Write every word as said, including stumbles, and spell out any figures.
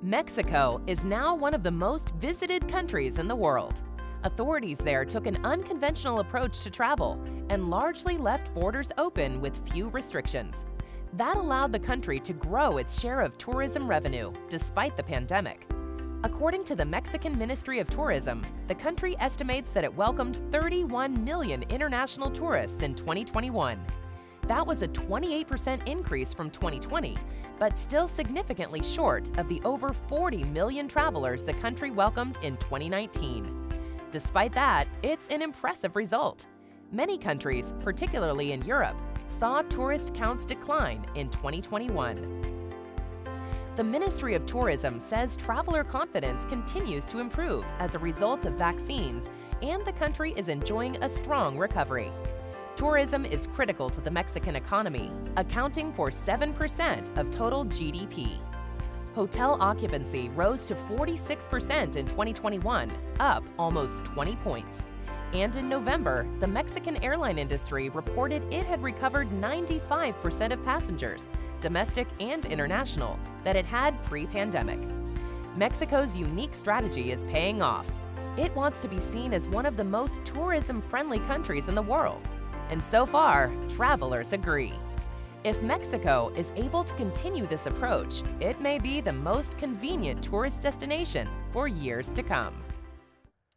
Mexico is now one of the most visited countries in the world. Authorities there took an unconventional approach to travel and largely left borders open with few restrictions. That allowed the country to grow its share of tourism revenue despite the pandemic. According to the Mexican Ministry of Tourism, the country estimates that it welcomed thirty-one million international tourists in twenty twenty-one. That was a twenty-eight percent increase from twenty twenty, but still significantly short of the over forty million travelers the country welcomed in twenty nineteen. Despite that, it's an impressive result. Many countries, particularly in Europe, saw tourist counts decline in twenty twenty-one. The Ministry of Tourism says traveler confidence continues to improve as a result of vaccines, and the country is enjoying a strong recovery. Tourism is critical to the Mexican economy, accounting for seven percent of total G D P. Hotel occupancy rose to forty-six percent in twenty twenty-one, up almost twenty points. And in November, the Mexican airline industry reported it had recovered ninety-five percent of passengers, domestic and international, that it had pre-pandemic. Mexico's unique strategy is paying off. It wants to be seen as one of the most tourism-friendly countries in the world. And so far, travelers agree. If Mexico is able to continue this approach, it may be the most convenient tourist destination for years to come.